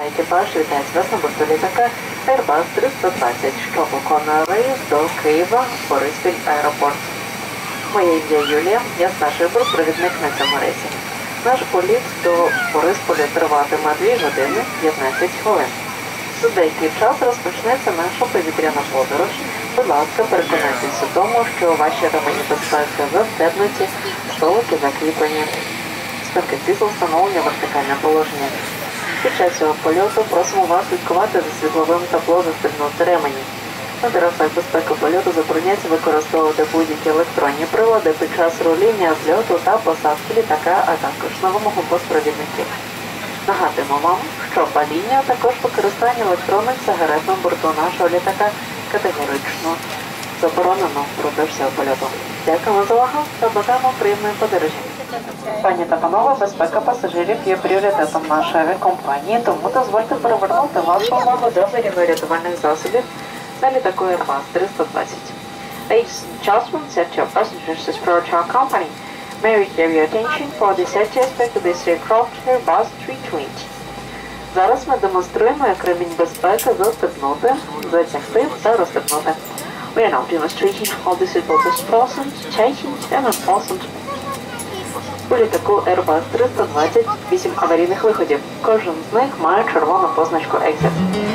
екіпаж вітається вас на борту літака Airbus 320, що виконує рейс до Києва, Бориспіль аеропорт. Моє ім'я Юлія, я старший бортпровідник на цьому рейсі. Наш політ до Борисполя триватиме 2 години 15 хвилин. За деякий час розпочнеться наша повітряна подорож. Будь ласка, переконайтеся у тому, що ваші ремені безпеки застебнуті, столики закріплені. Спинки крісел встановлені в вертикальне положення. Під час цього польоту просимо вас слідкувати за світловим табло застебнути ремені. На деревах безпеки польоту забороняється використовувати будь-які електронні прилади під час руління, зльоту та посадки літака, а також на вимогу бортпровідників. Нагадуємо вам, що паління, а також використання електронних сигарет на борту нашого літака категорично заборонено впродовж цього польоту. Дякуємо за увагу та бажаємо приємної подорожі. Пані та панове, безпека пасажирів є пріоритетом нашої авіакомпанії, тому дозвольте перевернути вашу увагу до аварійно-рятувальних засобів на літаку Airbus 320. Ladies and gentlemen, safety of passengers is priority to our company. May we have your attention for the safety aspect of this aircraft Airbus 320. Зараз ми демонструємо, як ремінь безпеки застебнути, затягти та розстебнути. We are now demonstrating how the seatbelt is fastened, tightened and unfastened. У літаку Airbus 320 8 аварійних виходів. Кожен з них має червону позначку Exit.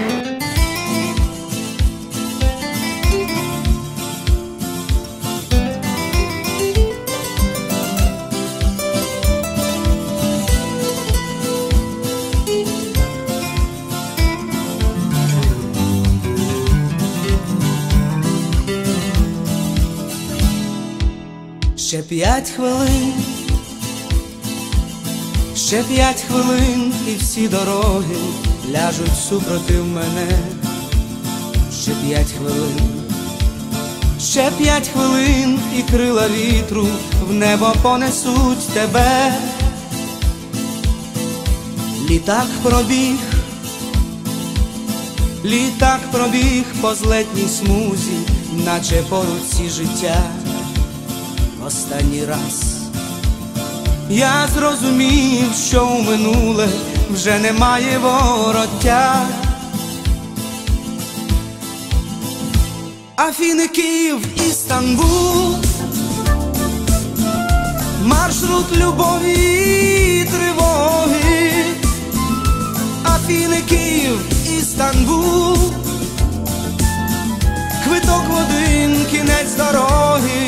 Ще 5 хвилин, ще 5 хвилин, і всі дороги ляжуть супротив мене. Ще 5 хвилин, ще 5 хвилин, і крила вітру в небо понесуть тебе. Літак пробіг по злетній смузі, наче по руці життя. Останній раз я зрозумів, що у минуле вже немає вороття. Афіни, Київ, Істанбул, маршрут любові і тривоги. Афіни, Київ, Істанбул, квиток в один кінець дороги.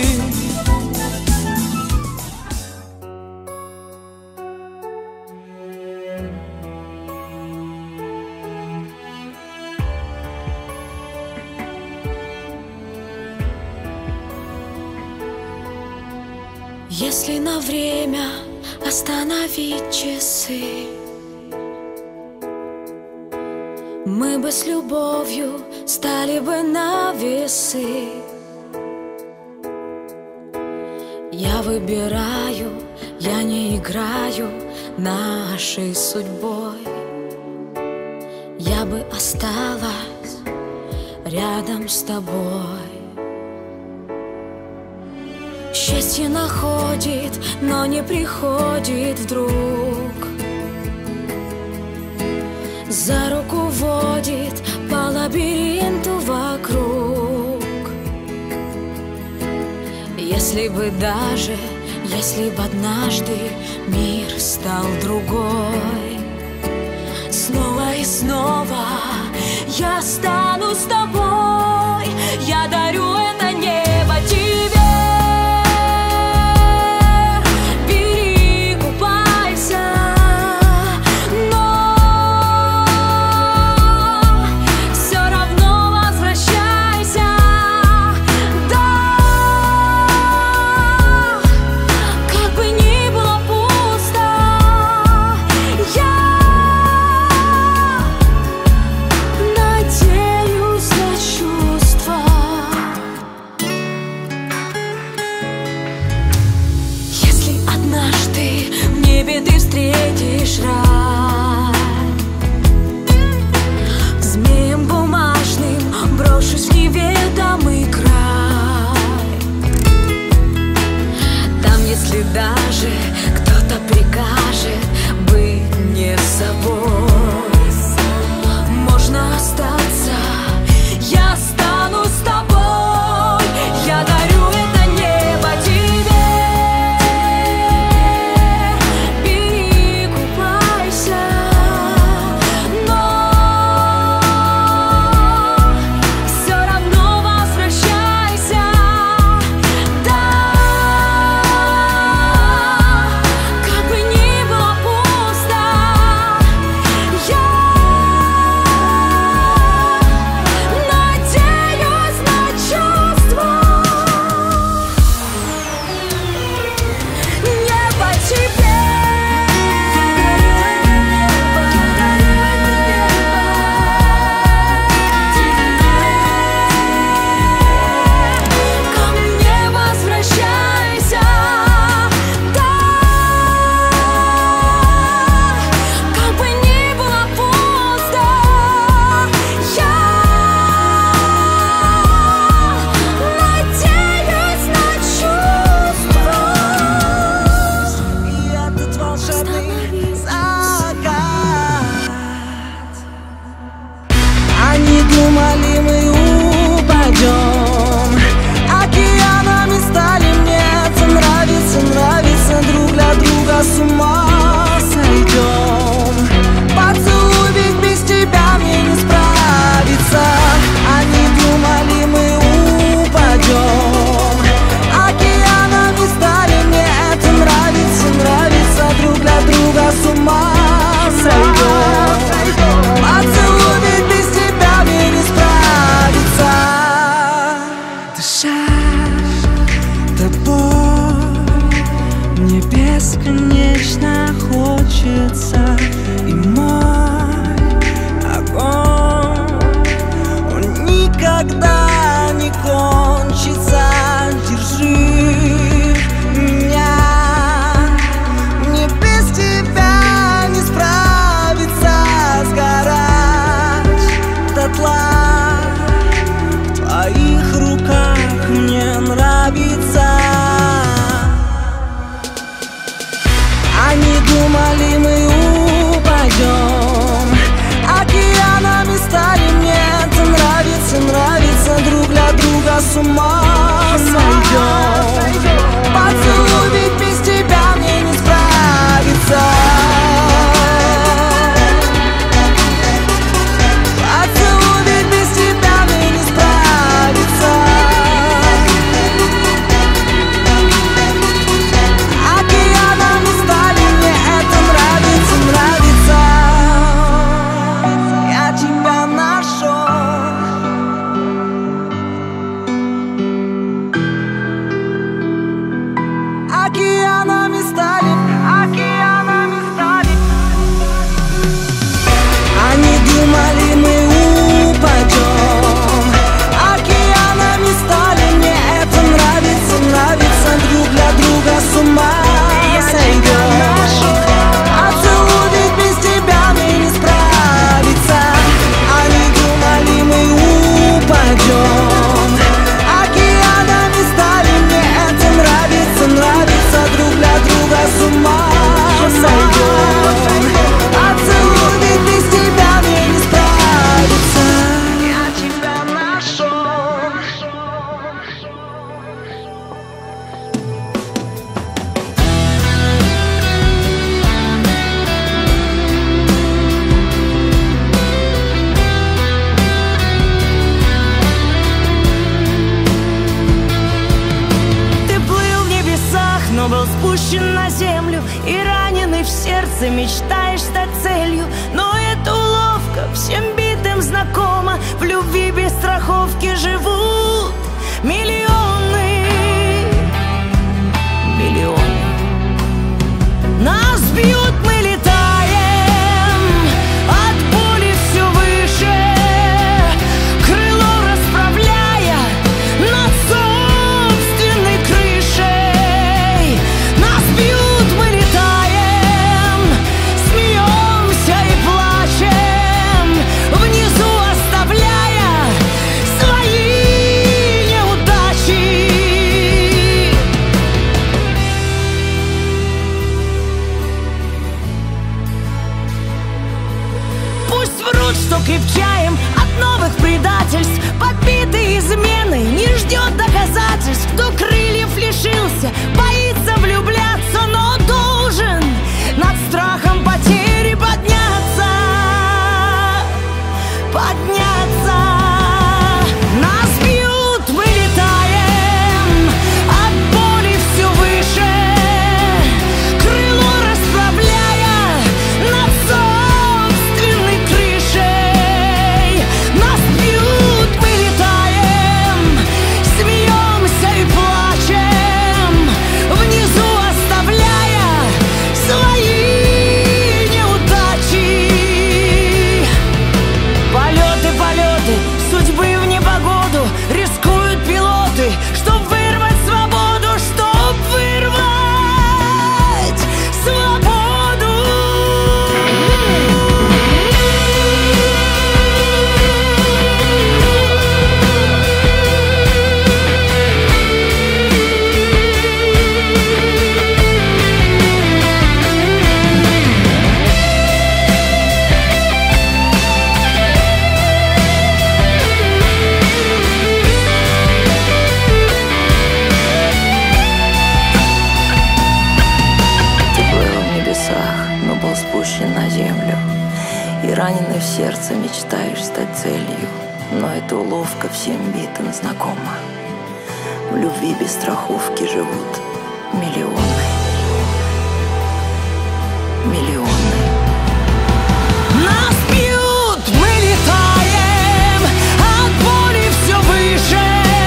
Если на время остановить часы, мы бы с любовью стали бы на весы. Я выбираю, я не играю нашей судьбой. Я бы осталась рядом с тобой. Счастье находит, но не приходит вдруг. За руку водит по лабиринту вокруг. Если бы однажды мир стал другой, снова и снова я стану с тобой. Я дарю это небо тебе. Надеюсь, в сердце мечтаешь стать целью, но это уловка, всем битым знакома. В любви без страховки живут миллионы, миллионы. Нас бьют, мы летаем, от боли все выше, крыло расправляя над собственной крышей. Нас бьют, мы летаем, смеемся и плачем, внизу оставляя свои неудачи. Пусть врут, что крепчаем от новых предательств, подбитые измены, не ждет доказательств. Кто крыльев лишился, боится влюбляться, но должен над страхом потери подняться, подняться. Нас бьют, мы летаем, от боли все выше, крыло расправляя над собственной крышей. Нас бьют, мы летаем, смеемся и плачем, внизу оставляя свои неудачи. Полеты, полеты, судьбы в непогоду, рискуют пилоты, чтоб вырвать свободу, чтоб вырвать свободу. Ты был в небесах, но был спущен на землю, и раненый в сердце мечтаешь стать целью, но эта уловка всем битым знакома. В любви без страховки живут миллионы, миллионы. Нас бьют, мы летаем, от боли все выше,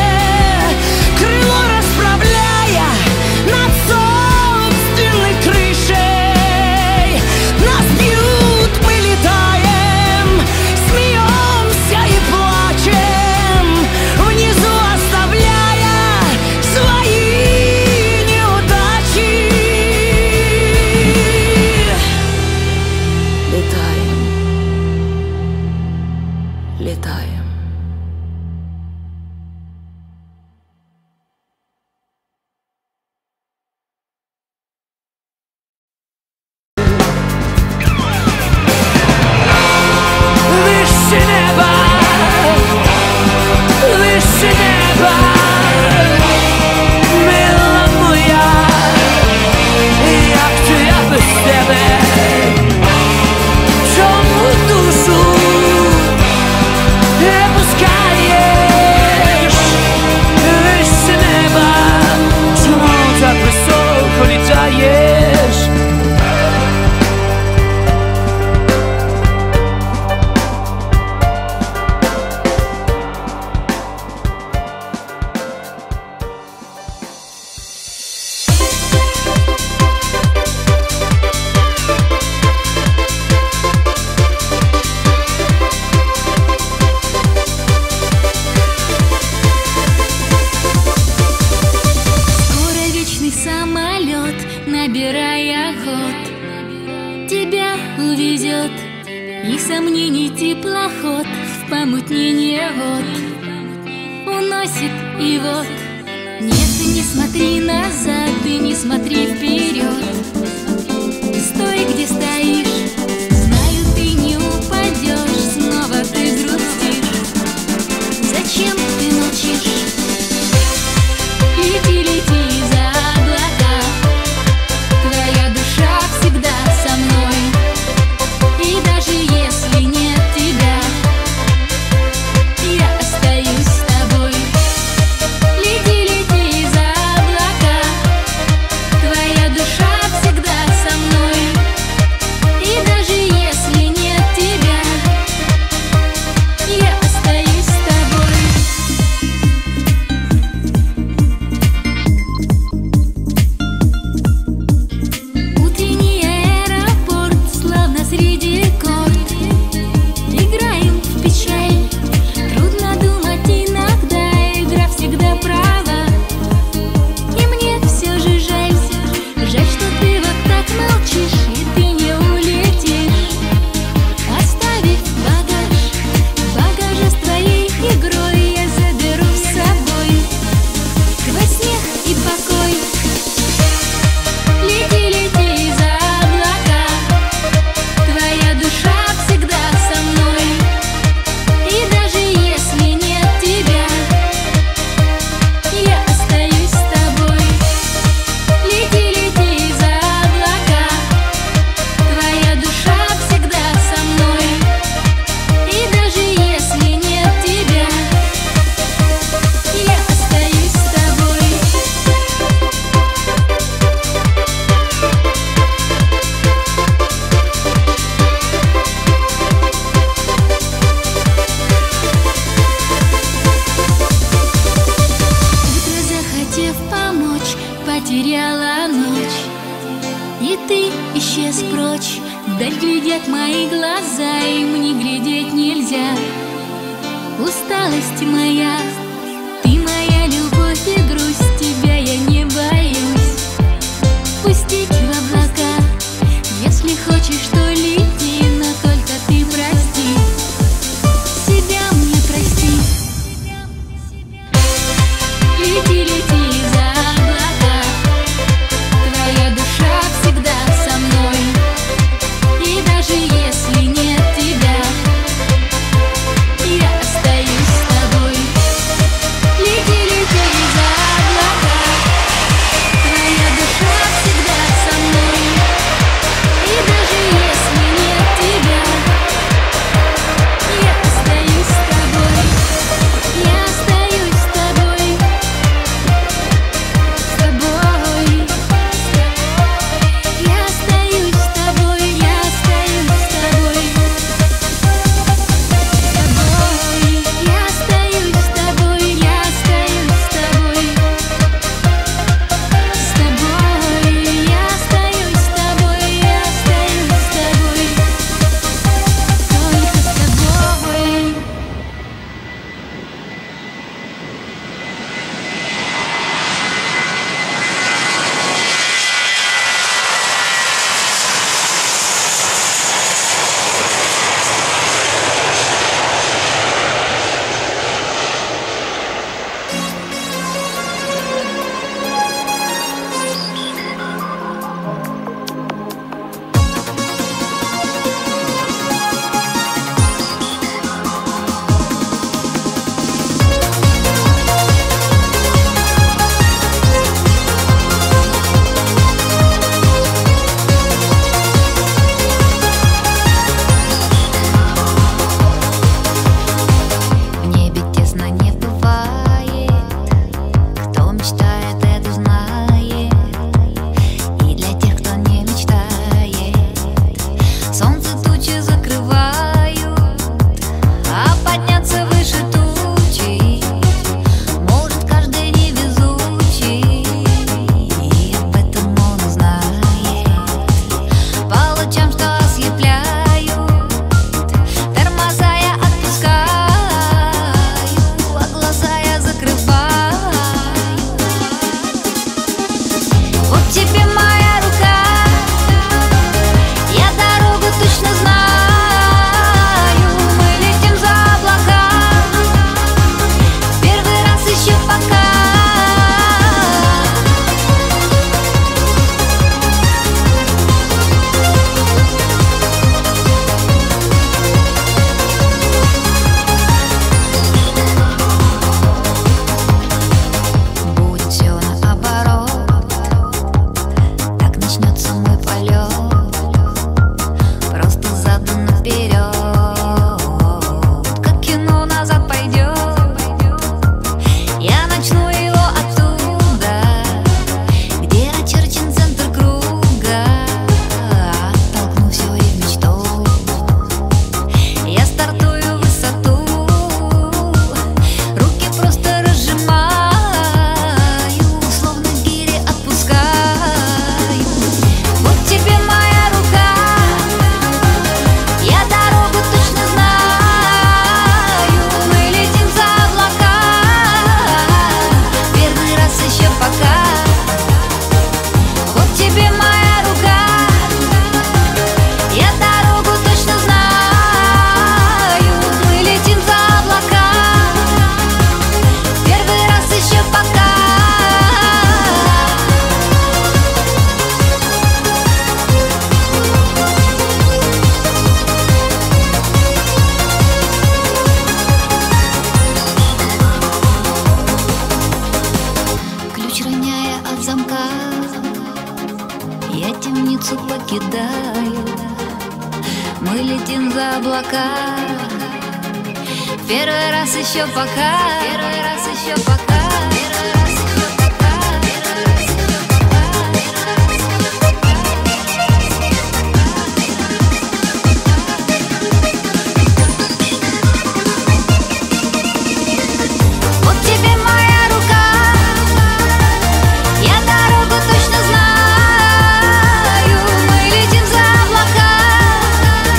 крыло расправляя над собственной крышей. Нас бьют, мы летаем, смеемся и плачем, внизу оставляя свои неудачи. Летаем, летаем. Выше неба, выше неба, мила моя, як же я без тебе, чому душу не пускаєш? Выше неба, чому так високо літаєш? Скоро вечный самолет, набирая ход, тебя увезет, и сомнений теплоход в помутнение вод уносит, и вот. Нет, ты не смотри назад, ты не смотри вперед, стой, где стоишь, знаю, ты не упадешь, снова ты грустишь. Зачем ты молчишь? Лети, лети за облака, твоя душа всегда со мной, и даже если нет тебя, я остаюсь с тобой. Лети, лети за облака, твоя душа всегда со мной, видят мои глаза, им не глядеть нельзя. Усталость моя, ты моя любовь и грусть, тебя я не боюсь пустить в облака. Если хочешь, то лети, но только ты прости, себя мне прости. Лети, лети за облака, твоя душа всегда со мной, и даже если нет тебя, я остаюсь с тобой. Лети, лети за облака, твоя душа всегда со мной, и даже если нет тебя, я остаюсь с тобой. Я остаюсь с тобой, с тобой. Я остаюсь с тобой, я остаюсь с тобой, с тобой. Я остаюсь с тобой, я остаюсь с тобой, с тобой. Я остаюсь с тобой, я остаюсь с тобой, только с тобой. В небе тесно не бывает, кто мечтает, это знает. И для тех, кто не мечтает, солнце тучи закрывают, а подняться выше тучи может каждый невезучий. И об этом он знает. По лучам, что ослепляют, тормоза я отпускаю, а глаза я закрываю. Вот тебе моя рука, я дорогу точно знаю. Мы летим за облака, первый раз еще пока. Будет все наоборот, так начнется мой полет, просто задом наперед, как кино назад пойдет. Я начну его оттуда, где начерчен центр круга, оттолкну все и в мечту. Я стартую в высоту, руки просто разжимаю, словно гири отпускаю. Вот тебе моя рука, я дорогу точно знаю. Мы летим за облака, первый раз еще пока. Вот тебе моя рука, я дорогу точно знаю. Мы летим за облака, первый раз еще пока. Ключ роняя от замка, я темницу покидаю. Мы летим за облака, первый раз еще пока. Первый раз еще пока. Первый раз еще пока. Первый раз еще пока. Вот тебе моя рука, я дорогу точно знаю. Мы летим за облака,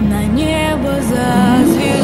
на небо за звездой.